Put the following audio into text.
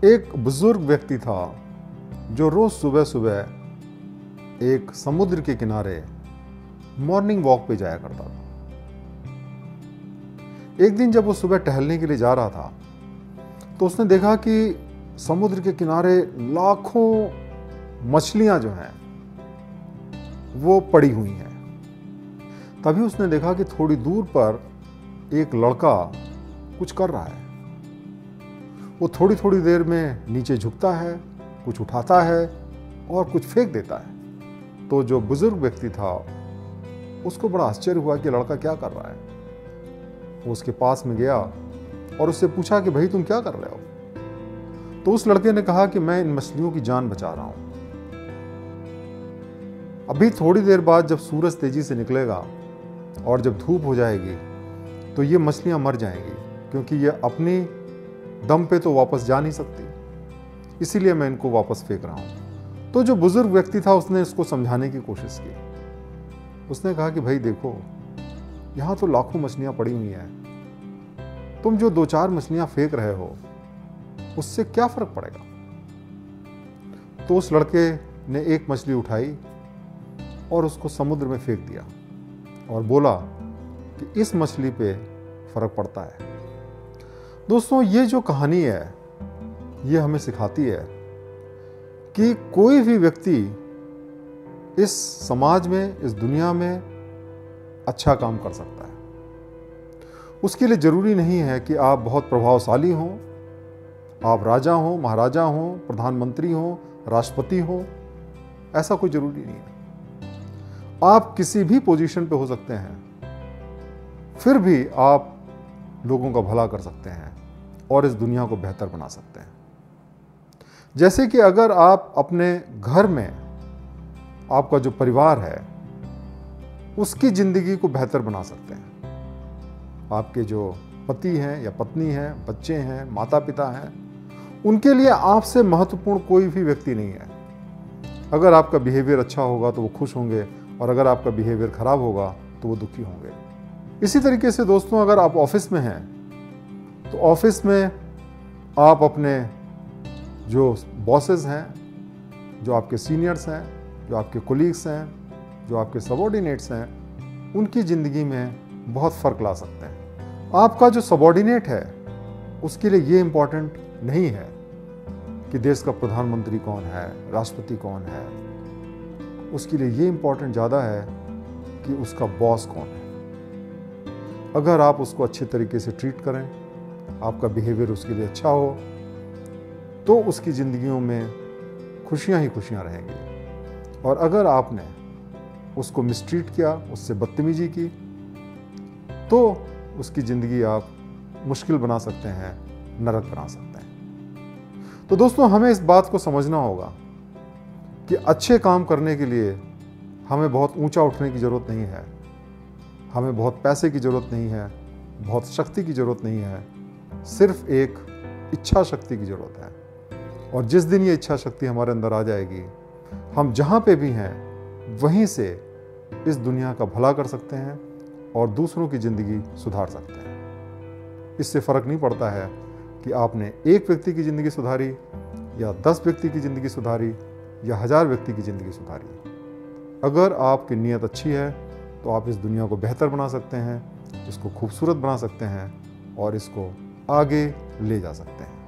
एक बुजुर्ग व्यक्ति था जो रोज सुबह सुबह एक समुद्र के किनारे मॉर्निंग वॉक पे जाया करता था। एक दिन जब वो सुबह टहलने के लिए जा रहा था तो उसने देखा कि समुद्र के किनारे लाखों मछलियां जो हैं वो पड़ी हुई हैं। तभी उसने देखा कि थोड़ी दूर पर एक लड़का कुछ कर रहा है। वो थोड़ी थोड़ी देर में नीचे झुकता है, कुछ उठाता है और कुछ फेंक देता है। तो जो बुजुर्ग व्यक्ति था उसको बड़ा आश्चर्य हुआ कि लड़का क्या कर रहा है। वो उसके पास में गया और उससे पूछा कि भाई तुम क्या कर रहे हो। तो उस लड़के ने कहा कि मैं इन मछलियों की जान बचा रहा हूं। अभी थोड़ी देर बाद जब सूरज तेजी से निकलेगा और जब धूप हो जाएगी तो ये मछलियां मर जाएंगी, क्योंकि ये अपनी दम पे तो वापस जा नहीं सकती, इसीलिए मैं इनको वापस फेंक रहा हूं। तो जो बुजुर्ग व्यक्ति था उसने इसको समझाने की कोशिश की। उसने कहा कि भाई देखो, यहां तो लाखों मछलियां पड़ी हुई हैं, तुम जो 2-4 मछलियां फेंक रहे हो उससे क्या फर्क पड़ेगा। तो उस लड़के ने एक मछली उठाई और उसको समुद्र में फेंक दिया और बोला कि इस मछली पे फर्क पड़ता है। दोस्तों, ये जो कहानी है ये हमें सिखाती है कि कोई भी व्यक्ति इस समाज में, इस दुनिया में अच्छा काम कर सकता है। उसके लिए जरूरी नहीं है कि आप बहुत प्रभावशाली हों, आप राजा हों, महाराजा हों, प्रधानमंत्री हों, राष्ट्रपति हों, ऐसा कोई जरूरी नहीं है। आप किसी भी पोजीशन पे हो सकते हैं, फिर भी आप लोगों का भला कर सकते हैं और इस दुनिया को बेहतर बना सकते हैं। जैसे कि अगर आप अपने घर में, आपका जो परिवार है उसकी जिंदगी को बेहतर बना सकते हैं। आपके जो पति हैं या पत्नी हैं, बच्चे हैं, माता पिता हैं, उनके लिए आपसे महत्वपूर्ण कोई भी व्यक्ति नहीं है। अगर आपका बिहेवियर अच्छा होगा तो वो खुश होंगे, और अगर आपका बिहेवियर खराब होगा तो वो दुखी होंगे। इसी तरीके से दोस्तों, अगर आप ऑफिस में हैं तो ऑफिस में आप अपने जो बॉसेस हैं, जो आपके सीनियर्स हैं, जो आपके कोलीग्स हैं, जो आपके सबॉर्डिनेट्स हैं, उनकी ज़िंदगी में बहुत फ़र्क ला सकते हैं। आपका जो सबॉर्डिनेट है उसके लिए ये इम्पॉर्टेंट नहीं है कि देश का प्रधानमंत्री कौन है, राष्ट्रपति कौन है। उसके लिए ये इम्पॉर्टेंट ज़्यादा है कि उसका बॉस कौन है। अगर आप उसको अच्छे तरीके से ट्रीट करें, आपका बिहेवियर उसके लिए अच्छा हो, तो उसकी ज़िंदगियों में खुशियां ही खुशियां रहेंगी। और अगर आपने उसको मिसट्रीट किया, उससे बदतमीजी की, तो उसकी ज़िंदगी आप मुश्किल बना सकते हैं, नरक बना सकते हैं। तो दोस्तों, हमें इस बात को समझना होगा कि अच्छे काम करने के लिए हमें बहुत ऊंचा उठने की ज़रूरत नहीं है, हमें बहुत पैसे की ज़रूरत नहीं है, बहुत शक्ति की ज़रूरत नहीं है, सिर्फ एक इच्छा शक्ति की ज़रूरत है। और जिस दिन ये इच्छा शक्ति हमारे अंदर आ जाएगी, हम जहाँ पे भी हैं वहीं से इस दुनिया का भला कर सकते हैं और दूसरों की ज़िंदगी सुधार सकते हैं। इससे फ़र्क नहीं पड़ता है कि आपने एक व्यक्ति की ज़िंदगी सुधारी या 10 व्यक्ति की ज़िंदगी सुधारी या 1000 व्यक्ति की ज़िंदगी सुधारी। अगर आपकी नीयत अच्छी है तो आप इस दुनिया को बेहतर बना सकते हैं, इसको खूबसूरत बना सकते हैं और इसको आगे ले जा सकते हैं।